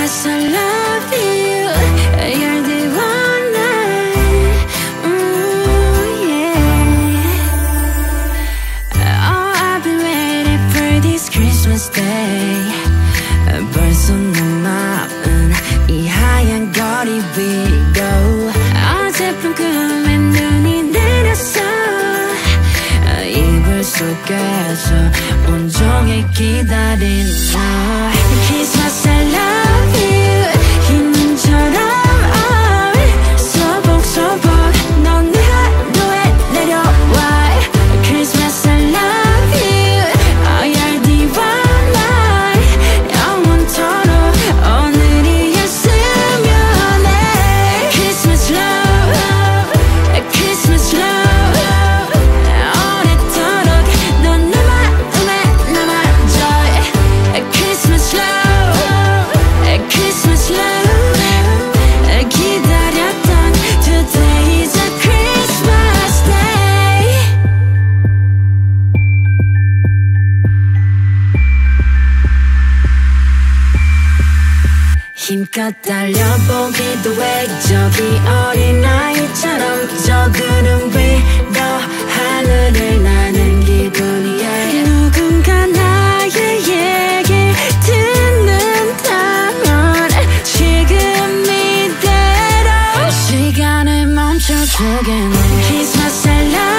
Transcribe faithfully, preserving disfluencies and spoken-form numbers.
Christmas I love you. You're the one I, ooh, yeah. Oh, I've been waiting for this Christmas day. 벌써 내 마음은 이 하얀 거리 위로 어젯밤 꿈에 눈이 내렸어. 이불 속에서 온종일 기다린 너. Christmas I love you. 흰 눈처럼 소복소복 넌 내 하루에 내려와. Christmas I love you. Oh, you're the one I 영원토록 오늘이었으면 해. Christmas love, Christmas love. 오래도록 넌 내 마음에 남아줘. Christmas love, Christmas love. 기다렸던 today's a Christmas day. 힘껏 달려보기도 해. 저기 어린아이처럼 저 구름 위로 하늘을 나는 기분이야. 누군가 나의 얘기 듣는다면 지금 이대로 시간을 멈춰주겠네. Christmas I love